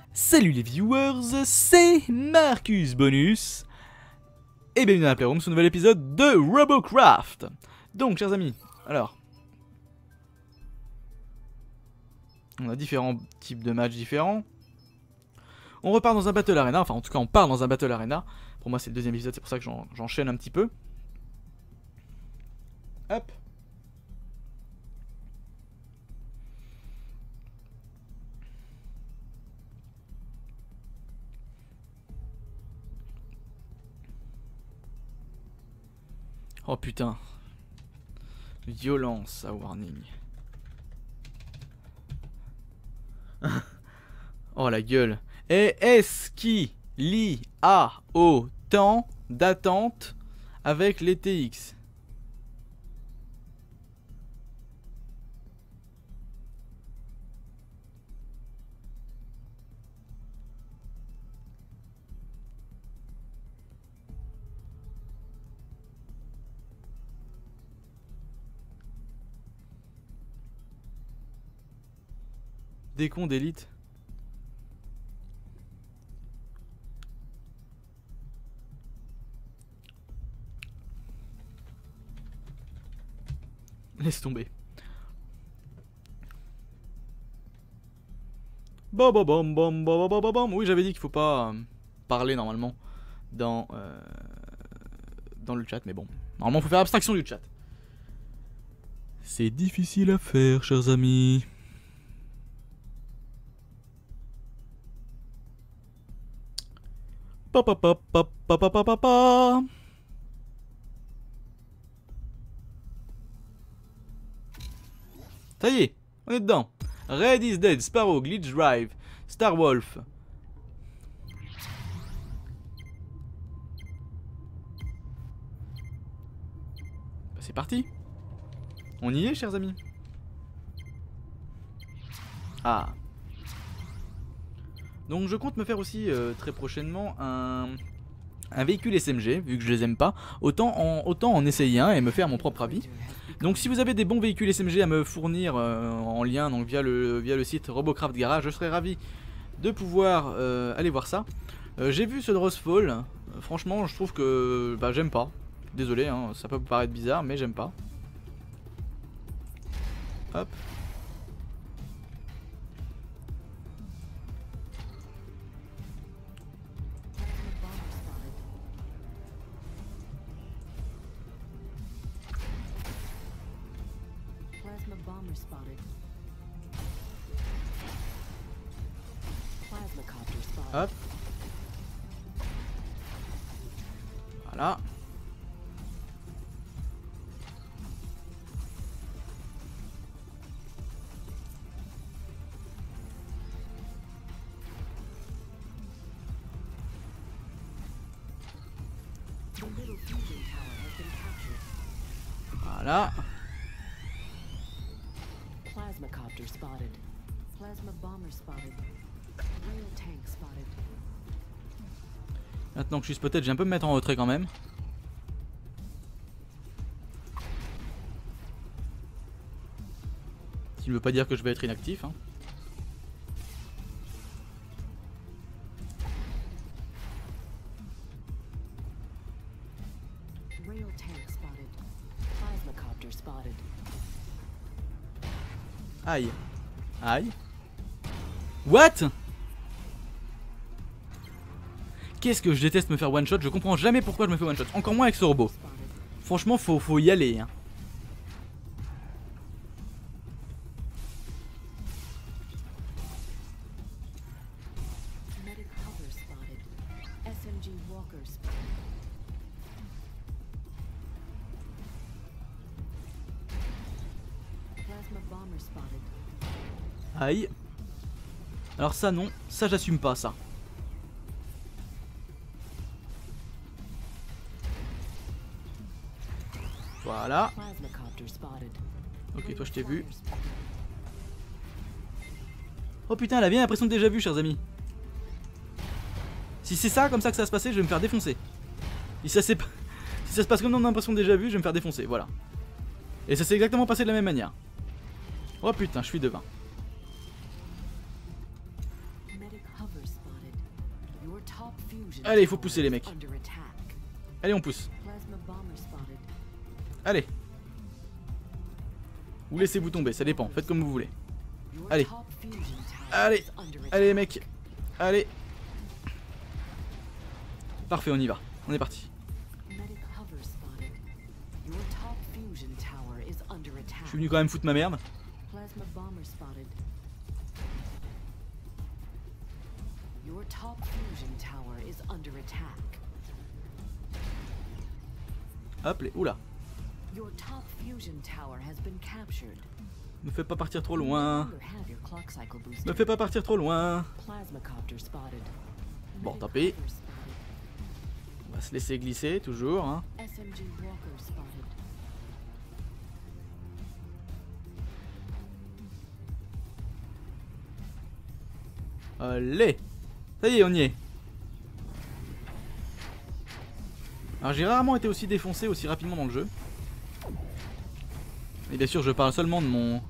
Salut les viewers, c'est Marcus Bonus et bienvenue dans la Playroom sur un nouvel épisode de Robocraft. Donc chers amis, alors on a différents types de matchs différents. On repart dans un Battle Arena, enfin en tout cas on part dans un Battle Arena. Pour moi c'est le deuxième épisode, c'est pour ça que j'enchaîne un petit peu. Hop. Oh putain. Violence à warning. Oh la gueule. Et est-ce qu'il y a autant d'attente avec les TX? Décompte d'élite. Laisse tomber. Bam bam bam bam bam bam bam. Oui, j'avais dit qu'il faut pas parler normalement dans le chat, mais bon. Normalement, il faut faire abstraction du chat. C'est difficile à faire, chers amis. Pa pa pa pa pa pa pa pa pa. Ça y est, on est dedans. Red is dead, Sparrow, Glitch Drive, Starwolf. Bah, c'est parti. On y est, chers amis. Ah. Donc je compte me faire aussi très prochainement un véhicule SMG, vu que je les aime pas. Autant en essayer un et me faire mon propre avis. Donc si vous avez des bons véhicules SMG à me fournir en lien, donc via le site Robocraft Garage, je serais ravi de pouvoir aller voir ça. J'ai vu ce Drossfall, franchement je trouve que bah, j'aime pas. Désolé, hein, ça peut vous paraître bizarre, mais j'aime pas. Hop. Hop. Voilà. Voilà. Plasmacopter spotted. Plasma bomber spotted. Rail tank spotted. Maintenant que je suis spotted, j'ai un peu me mettre en retrait quand même. Ce qui ne veut pas dire que je vais être inactif, hein. Rail tank spotted. Plasmacopter spotted. Aïe. Aïe. What? Qu'est-ce que je déteste me faire one shot, je comprends jamais pourquoi je me fais one shot, encore moins avec ce robot. Franchement faut y aller, hein. Medic hover spotted. SMG walker spotted. Plasma bomber spotted. Aïe. Alors ça non, ça j'assume pas ça. Voilà. Plasmacopter spotted. Ok, toi je t'ai vu. Oh putain, elle a bien l'impression de déjà vu, chers amis. Si c'est ça, comme ça que ça va se passer, je vais me faire défoncer. Si ça se passe comme dans l'impression de déjà vu, je vais me faire défoncer, voilà. Et ça s'est exactement passé de la même manière. Oh putain, je suis devin. Medic hover top fusion Allez, il faut tower pousser les is mecs. under attack. Allez, on pousse. Plasma bomber spotted. Allez. Ou laissez-vous tomber, ça dépend. Faites comme vous voulez. Your Allez. top fusion tower Allez. is under attack. Allez les mecs. Allez. Parfait, on y va. On est parti. Medic hover spotted. Your top fusion tower is under attack. Je suis venu quand même foutre ma merde. Plasma bomber spotted. Your top fusion tower is under attack. Hop, les. Oula. Your top fusion tower has been captured. Me fais pas partir trop You no loin. longer have your clock cycle booster. Me fais pas partir trop loin. Plasma copter spotted. Bon, Medic tant pis. hover spotted. On va se laisser glisser toujours. Hein. SMG walker spotted. Allez. Ça y est, on y est. Alors j'ai rarement été aussi défoncé aussi rapidement dans le jeu. Et bien sûr je parle seulement de mon...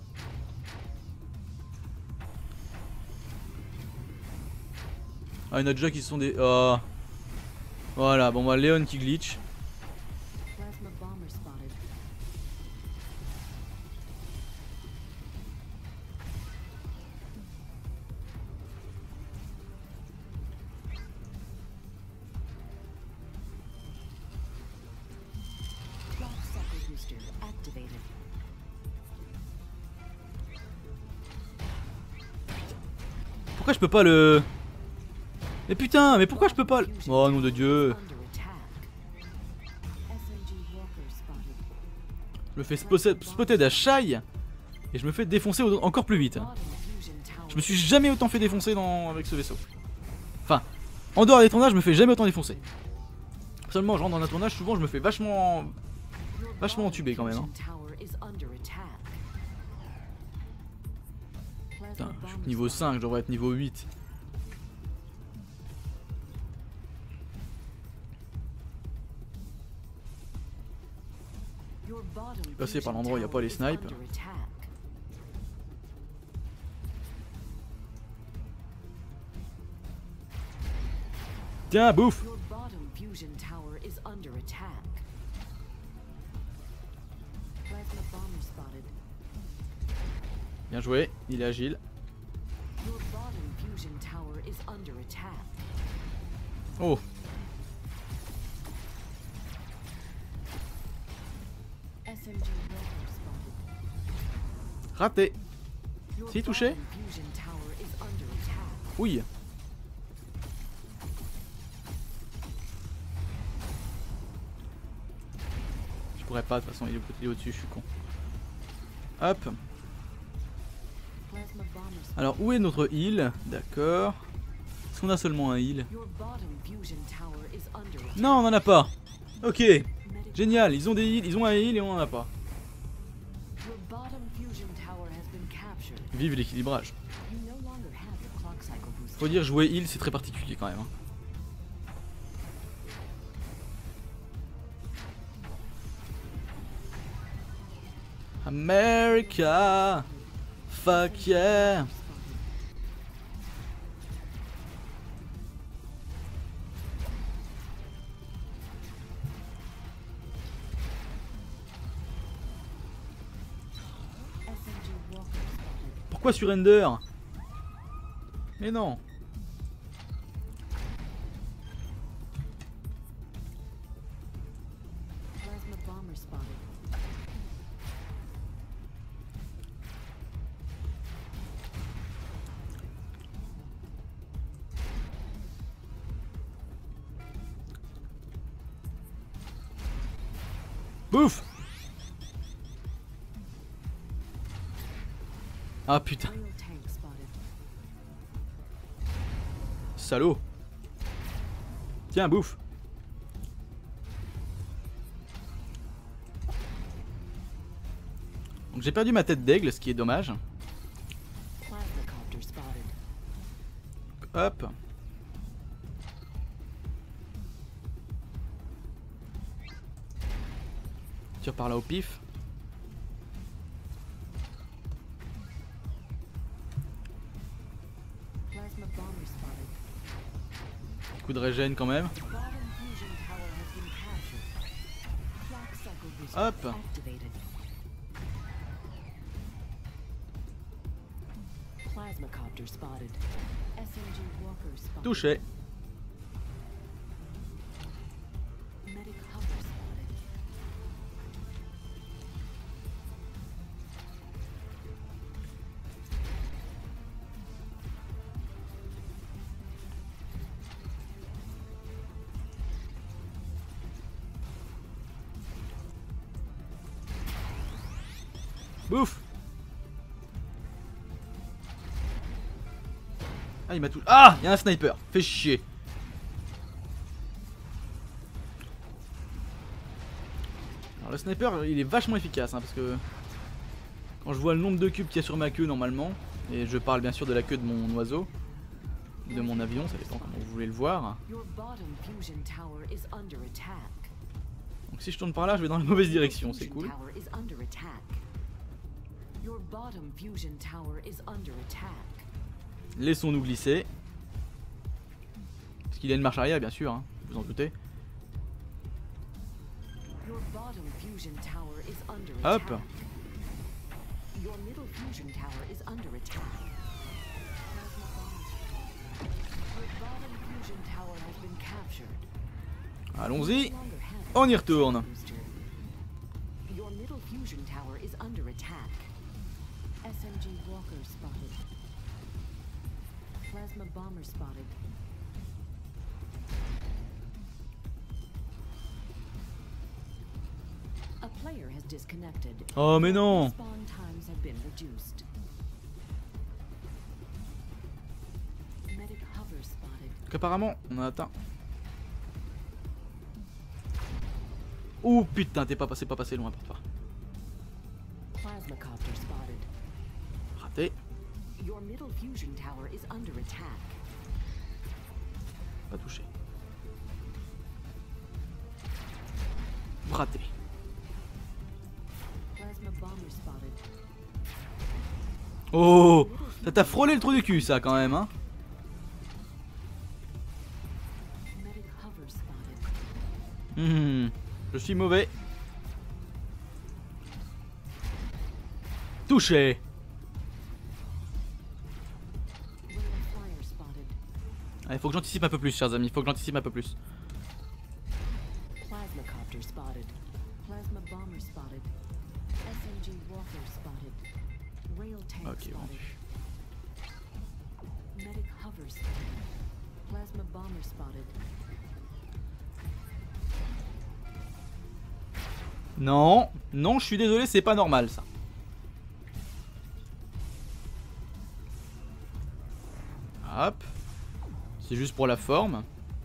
Ah, il y en a déjà qui se sont des... Oh. Voilà, bon bah Léon qui glitch. Plasma bomber spotted. Clock cycle booster activated. Pourquoi je peux pas le... Mais putain, mais pourquoi je peux pas le... Oh nom de Dieu. Under attack. SMG walker spotted. Je me fais spotter d'Ashai. Et je me fais défoncer encore plus vite. Bottom fusion tower. Je me suis jamais autant fait défoncer avec ce vaisseau. Enfin, en dehors des tournages, je me fais jamais autant défoncer. Seulement, je rentre dans un tournage, souvent je me fais vachement entubé quand même. Hein. Putain, je suis niveau 5, je devrais être niveau 8. Passer par l'endroit où il n'y a pas les snipes. Tiens, bouffe. Bien joué, il est agile. Oh. Raté. Si, touché. Oui. Je pourrais pas, de toute façon, il est au-dessus, je suis con. Hop. Alors, où est notre heal? D'accord. Est-ce qu'on a seulement un heal? Non, on en a pas. Ok. Génial, ils ont des heals, ils ont un heal et on en a pas. Vive l'équilibrage. Faut dire jouer heal, c'est très particulier quand même. Hein. America, fuck yeah. Pourquoi surrender? Mais non. Bouffe. Ah putain. Salaud. Tiens, bouffe. Donc j'ai perdu ma tête d'aigle, ce qui est dommage. Hop. Tire par là au pif. coup de régène quand même. Bottom fusion tower has been captured. Clock cycle booster Hop. activated. Plasmacopter spotted. SMG walker spotted. Touché. Medic hover spotted. Bouf. Ah il m'a tout... Ah, il y a un sniper. Fais chier. Alors le sniper il est vachement efficace hein, parce que quand je vois le nombre de cubes qu'il y a sur ma queue normalement, et je parle bien sûr de la queue de mon oiseau, de mon avion, ça dépend comment vous voulez le voir. Your bottom fusion tower is under attack. Donc si je tourne par là je vais dans la mauvaise direction, c'est cool. Tower is under attack. Your bottom fusion tower is under attack. Laissons-nous glisser. Parce qu'il y a une marche arrière bien sûr, hein, vous en doutez. Your bottom fusion tower is under Hop. attack. Your middle fusion tower is under attack. Your bottom fusion tower has been captured. Allons-y, No longer have on y retourne. booster. Your middle fusion tower is under attack. SMG walker spotted. Plasma bomber spotted. A player has disconnected. Oh mais non. Spawn times have been reduced. Medic hover spotted. Donc apparemment on a atteint. Oh putain, t'es pas passé loin pour pas. Plasmacopter spotted. Raté. Your middle fusion tower is under attack. Pas touché. Raté. Plasma bomber spotted. Oh, ça t'a frôlé le trou du cul ça quand même hein. Medic hover spotted. Je suis mauvais. Touché. Rail flyer spotted. Il faut que j'anticipe un peu plus chers amis, il faut que j'anticipe un peu plus. Plasmacopter spotted. Plasma bomber spotted. SMG walker spotted. Rail tank Ok, spotted. vendu. Medic hover spotted. Plasma bomber spotted. Non, non, je suis désolé, c'est pas normal ça. Hop. C'est juste pour la forme.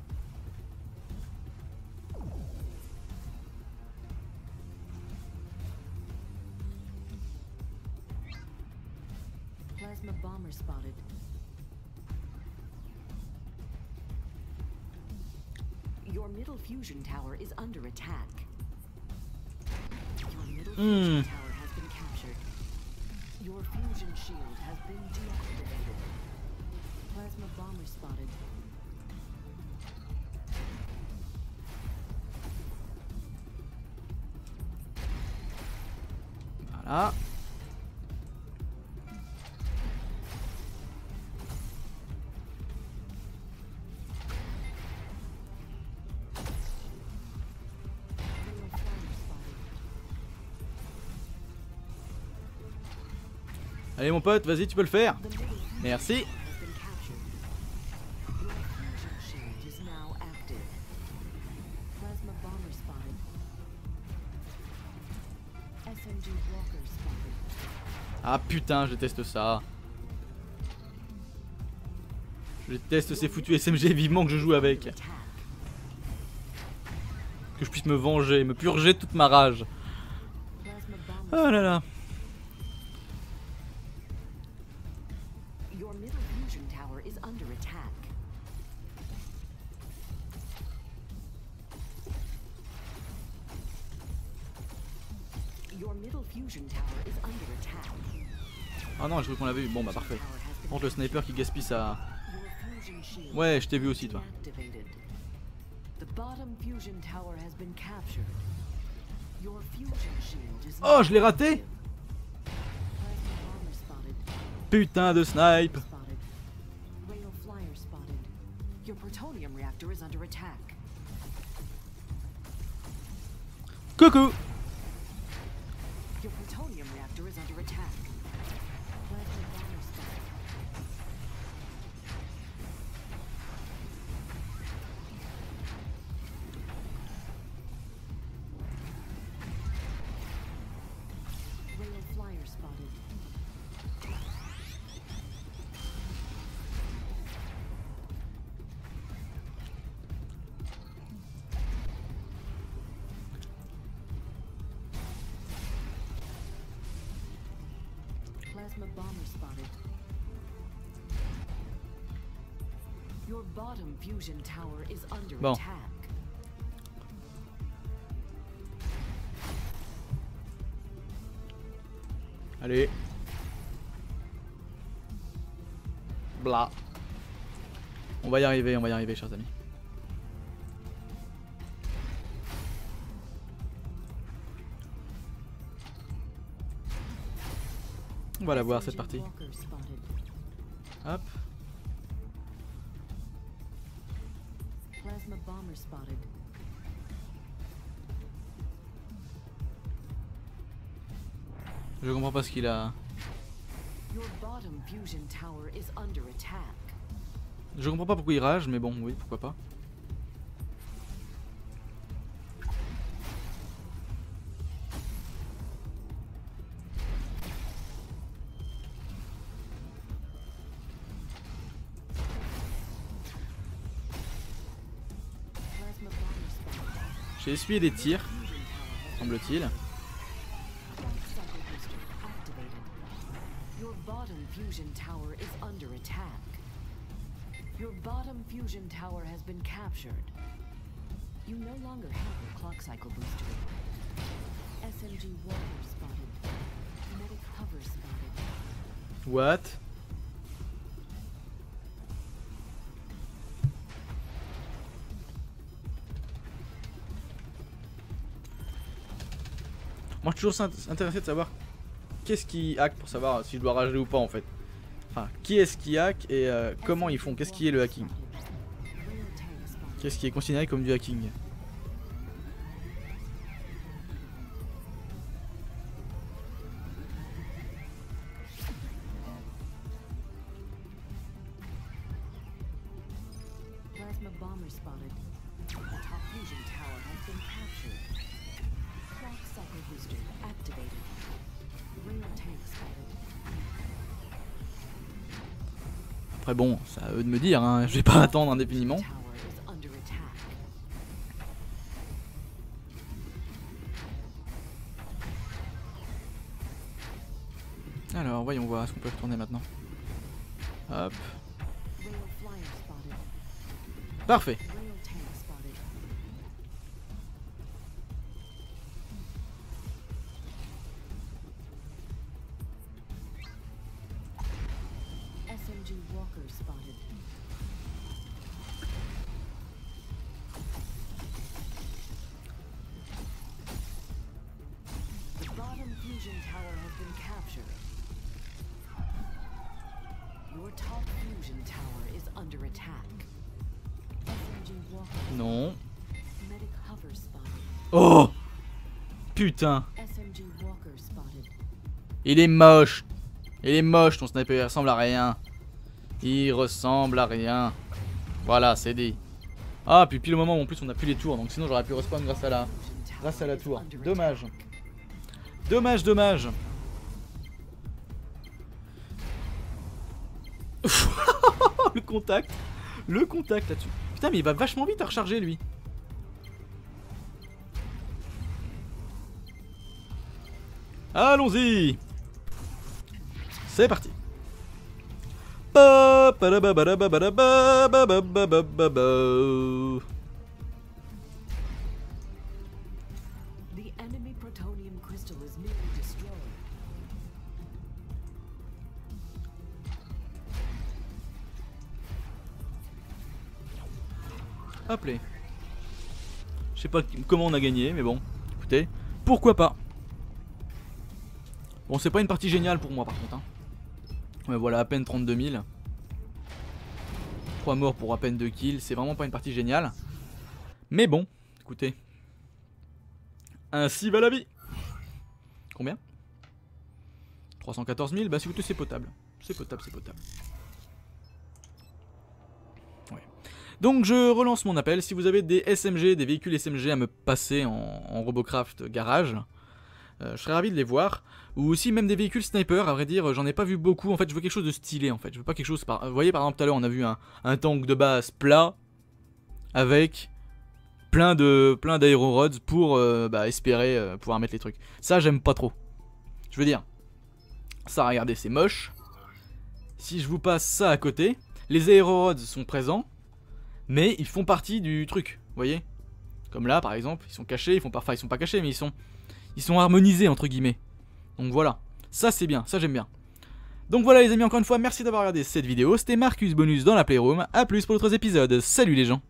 Plasma bomber spotted. Your middle fusion tower is under attack. Your middle fusion tower has been captured. Your fusion shield has been deactivated. Plasma bomber spotted. Voilà. Rail flyer spotted. Allez mon pote, vas-y, tu peux le faire. The middle fusion Merci. has been captured. Your fusion shield is now active. Plasma bomber spotted. SMG walker spotted. Ah putain, je déteste ça. Je déteste ces foutus SMG, vivement que je joue avec. Attack. Que je puisse me venger, me purger de toute ma rage. Plasma bomber. Oh là là. Your middle fusion tower is under attack. Your middle fusion tower is under attack. Ah non, je crois qu'on l'avait eu. Bon bah parfait. Tower has been Par contre le sniper qui gaspille sa... Your fusion shield Ouais, has je t'ai vu been aussi, toi. deactivated. The bottom fusion tower has been captured. Your fusion shield is Oh, now je l'ai raté. active. Plasma bomber spotted. Putain de snipe. Spotted. Rail flyer spotted. Your plutonium reactor is under attack. Coucou. Your plutonium reactor is under attack. Plasma bomber spotted. Rail flyer spotted. Plasma bomber spotted. Your bottom fusion tower is under Bon. attack. Allez. Blah. On va y arriver, chers amis. On va la voir cette SMG partie. Walker spotted. Hop. Plasma bomber spotted. Je comprends pas ce qu'il a. Your bottom fusion tower is under attack. Je comprends pas pourquoi il rage, mais bon, oui, pourquoi pas. Plasma bomber spotted. J'ai essuyé des tirs, Fusion tower has semble-t-il. Clock cycle booster activated. Your bottom fusion tower is under attack. Your bottom fusion tower has been captured. You no longer have your clock cycle booster. SMG Walker spotted. Medic hover spotted. What? Moi je suis toujours intéressé de savoir qu'est-ce qui hack pour savoir si je dois rager ou pas en fait. Enfin, qui est-ce qui hack et comment ils font, qu'est-ce qui est le hacking, Rail tank spotted. qu'est-ce qui est considéré comme du hacking. Plasma bomber spotted. The top fusion tower has been captured. Clock cycle booster activated. Rail tank spotted. Après bon, c'est à eux de me dire, hein. Je vais pas attendre indéfiniment. Tower is under attack. Alors voyons voir, est-ce qu'on peut retourner maintenant. Hop, Rail flyer spotted. parfait. Rail tank spotted. SMG Walker spotted. The bottom fusion tower has been captured. Your top fusion tower is under attack. SMG Walker. Non. Medic hover spotted. Oh putain, SMG Walker spotted. il est moche. Il est moche ton sniper, il ressemble à rien. Il ressemble à rien. Voilà, c'est dit. Ah, puis pile au moment où en plus on a plus les tours, donc sinon j'aurais pu respawn grâce à la tour. Dommage. Dommage, dommage. Le contact. Le contact là-dessus. Putain, mais il va vachement vite à recharger lui. Allons-y. C'est parti. Ba, ba, ba, ba, ba, ba, ba, ba, ba, ba, ba, ba, ba, ba. The enemy protonium crystal is nearly destroyed. Appelez. Je sais pas comment on a gagné, mais bon, écoutez, pourquoi pas. Bon, c'est pas une partie géniale pour moi par contre. Hein. Mais voilà, à peine 32 000. 3 morts pour à peine 2 kills, c'est vraiment pas une partie géniale. Mais bon, écoutez. Ainsi va la vie. Combien 314 000, bah écoutez, c'est potable. C'est potable, c'est potable. Ouais. Donc je relance mon appel. Si vous avez des SMG, des véhicules SMG à me passer en Robocraft garage, je serais ravi de les voir. Ou aussi même des véhicules sniper, à vrai dire, j'en ai pas vu beaucoup. En fait, je veux quelque chose de stylé en fait. Je veux pas quelque chose par... Vous voyez par exemple tout à l'heure on a vu un tank de base plat avec plein d'aérorods pour espérer pouvoir mettre les trucs. Ça j'aime pas trop. Je veux dire, ça regardez c'est moche. Si je vous passe ça à côté, les aérorods sont présents, mais ils font partie du truc, vous voyez. Comme là par exemple, ils sont cachés, ils sont pas cachés mais ils sont harmonisés entre guillemets. Donc voilà, ça c'est bien, ça j'aime bien. Donc voilà les amis, encore une fois, merci d'avoir regardé cette vidéo. C'était Marcus Bonus dans la Playroom. A plus pour d'autres épisodes. Salut les gens.